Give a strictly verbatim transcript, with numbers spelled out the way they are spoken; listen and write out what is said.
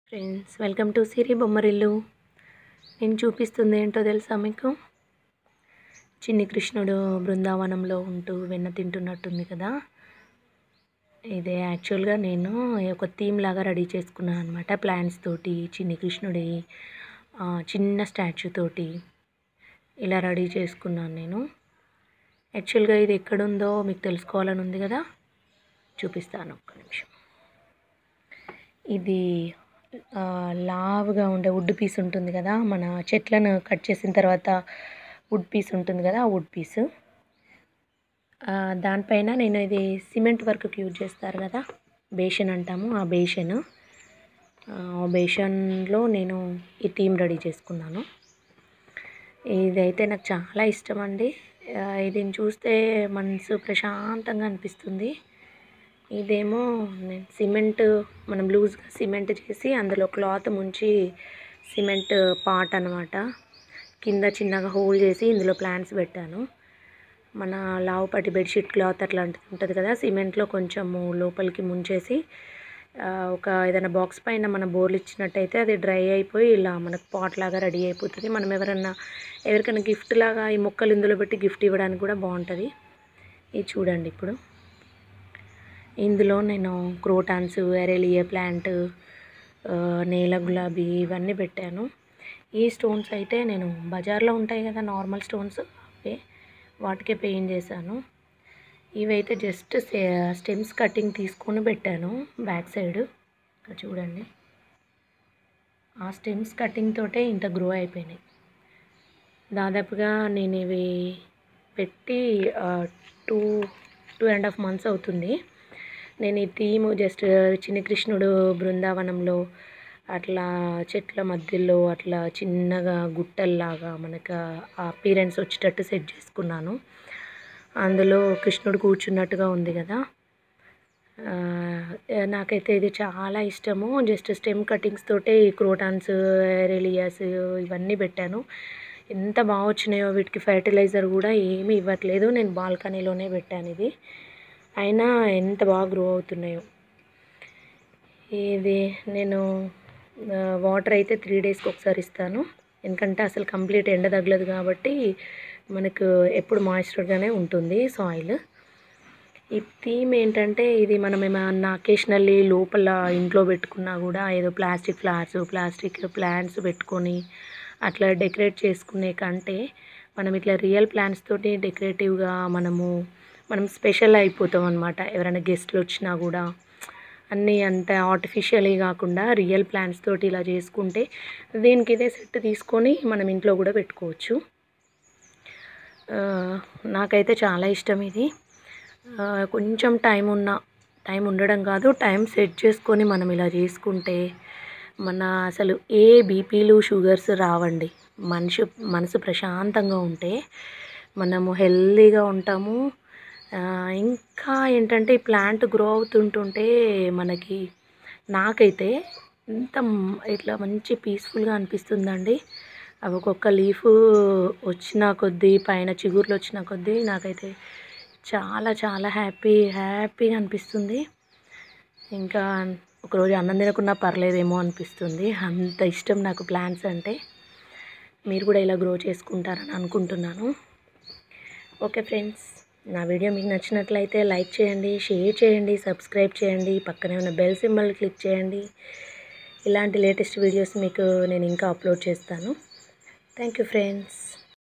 Friends, welcome to Siri Bommarillu. నేను చూపిస్తుంది ఏంటో తెలుసా మీకు? చిన్ని కృష్ణుడు బృందావనంలో ఉంటూ వెన్న తింటున్నట్టుంది కదా. ఇదే యాక్చువల్గా నేను ఒక థీమ్ లాగా రెడీ చేసుకున్నాను అనమాట. ప్లాంట్స్ తోటి, చిన్ని కృష్ణుడి చిన్న స్టాచ్యూ తోటి ఇలా రెడీ చేసుకున్నాను నేను. యాక్చువల్గా ఇది ఎక్కడుందో మీకు తెలుసుకోవాలని ఉంది కదా, చూపిస్తాను ఒక్క నిమిషం. ఇది లావుగా ఉండే వుడ్ పీస్ ఉంటుంది కదా, మన చెట్లను కట్ చేసిన తర్వాత వుడ్ పీస్ ఉంటుంది కదా, ఆ వుడ్ పీసు దానిపైన నేను ఇది సిమెంట్ వర్క్కి యూజ్ చేస్తారు కదా, బేషన్ అంటాము, ఆ బేషన్ ఆ బేషన్లో నేను ఈ థీమ్ రెడీ చేసుకున్నాను. ఇదైతే నాకు చాలా ఇష్టం అండి. ఇది చూస్తే మనసు ప్రశాంతంగా అనిపిస్తుంది. ఇదేమో నేను సిమెంట్ మనం లూజ్గా సిమెంట్ చేసి అందులో క్లాత్ ముంచి సిమెంట్ పాట్ అనమాట, కింద చిన్నగా హోల్ చేసి ఇందులో ప్లాంట్స్ పెట్టాను. మన లావుపాటి బెడ్షీట్ క్లాత్ అట్లాంటిది ఉంటుంది కదా, సిమెంట్లో కొంచెము లోపలికి ముంచేసి ఒక ఏదైనా బాక్స్ పైన మన బోర్లు ఇచ్చినట్టయితే అది డ్రై అయిపోయి ఇలా మనకు పాట్ లాగా రెడీ అయిపోతుంది. మనం ఎవరన్నా ఎవరికైనా గిఫ్ట్ లాగా ఈ మొక్కలు ఇందులో పెట్టి గిఫ్ట్ ఇవ్వడానికి కూడా బాగుంటుంది. ఇది చూడండి. ఇప్పుడు ఇందులో నేను క్రోటాన్స్, ఎరేలియా ప్లాంట్, నేల గులాబీ ఇవన్నీ పెట్టాను. ఈ స్టోన్స్ అయితే నేను బజార్లో ఉంటాయి కదా నార్మల్ స్టోన్స్, అవే వాటికే పెయింట్ చేశాను. ఇవైతే జస్ట్ స్టెమ్స్ కటింగ్ తీసుకొని పెట్టాను బ్యాక్ సైడ్. ఇక్కడ చూడండి, ఆ స్టెమ్స్ కటింగ్ తోటే ఇంత గ్రో అయిపోయినాయి. దాదాపుగా నేను ఇవి పెట్టి two two and half months అవుతుంది. నేను ఈ థీమ్ జస్ట్ చిన్ని కృష్ణుడు బృందావనంలో అట్లా చెట్ల మధ్యలో అట్లా చిన్నగా గుట్టల్లాగా మనకు ఆ అపీరెన్స్ వచ్చేటట్టు సెట్ చేసుకున్నాను. అందులో కృష్ణుడు కూర్చున్నట్టుగా ఉంది కదా. నాకైతే ఇది చాలా ఇష్టము. జస్ట్ స్టెమ్ కటింగ్స్ తోటే ఈ క్రోటాన్స్, ఎరేలియాస్ ఇవన్నీ పెట్టాను. ఎంత బాగా వచ్చినాయో. వీటికి ఫర్టిలైజర్ కూడా ఏమీ ఇవ్వట్లేదు, నేను బాల్కనీలోనే పెట్టాను ఇది. అయినా ఎంత బాగా గ్రో అవుతున్నాయో. ఇది నేను వాటర్ అయితే త్రీ డేస్కి ఒకసారి ఇస్తాను, ఎందుకంటే అసలు కంప్లీట్ ఎండ తగలదు కాబట్టి మనకు ఎప్పుడు మాయిశ్చర్గానే ఉంటుంది సాయిల్. ఈ థీమ్ ఏంటంటే ఇది మనం ఏమన్నా అకేషనల్లీ లోపల ఇంట్లో పెట్టుకున్నా కూడా ఏదో ప్లాస్టిక్ ఫ్లవర్స్, ప్లాస్టిక్ ప్లాంట్స్ పెట్టుకొని అట్లా డెకరేట్ చేసుకునే కంటే మనం ఇట్లా రియల్ ప్లాంట్స్ తోటి డెకరేటివ్గా మనము మనం స్పెషల్ అయిపోతాం అనమాట. ఎవరైనా గెస్ట్లు వచ్చినా కూడా అన్నీ అంత ఆర్టిఫిషియలీ కాకుండా రియల్ ప్లాంట్స్ తోటి ఇలా చేసుకుంటే దీనికి ఇదే సెట్ తీసుకొని మనం ఇంట్లో కూడా పెట్టుకోవచ్చు. నాకైతే చాలా ఇష్టం ఇది. కొంచెం టైం ఉన్న టైం ఉండడం కాదు, టైం సెట్ చేసుకొని మనం ఇలా చేసుకుంటే మన అసలు ఏ బీపీలు, షుగర్స్ రావండి. మనిషి మనసు ప్రశాంతంగా ఉంటే మనము హెల్తీగా ఉంటాము. ఇంకా ఏంటంటే ఈ ప్లాంట్ గ్రో అవుతుంటుంటే మనకి నాకైతే ఇంత ఇట్లా మంచి పీస్ఫుల్గా అనిపిస్తుందండి. అవి ఒక్కొక్క లీఫ్ వచ్చిన కొద్దీ, పైన చిగుర్లు వచ్చిన కొద్దీ నాకైతే చాలా చాలా హ్యాపీ హ్యాపీగా అనిపిస్తుంది. ఇంకా ఒకరోజు అన్నం తినకున్నా పర్లేదేమో అనిపిస్తుంది, అంత ఇష్టం నాకు ప్లాంట్స్ అంటే. మీరు కూడా ఇలా గ్రో చేసుకుంటారని అనుకుంటున్నాను. ఓకే ఫ్రెండ్స్, నా వీడియో మీకు నచ్చినట్లయితే లైక్ చేయండి, షేర్ చేయండి, సబ్స్క్రైబ్ చేయండి, పక్కనే ఉన్న బెల్ సింబల్ క్లిక్ చేయండి. ఇలాంటి లేటెస్ట్ వీడియోస్ మీకు నేను ఇంకా అప్లోడ్ చేస్తాను. Thank you friends.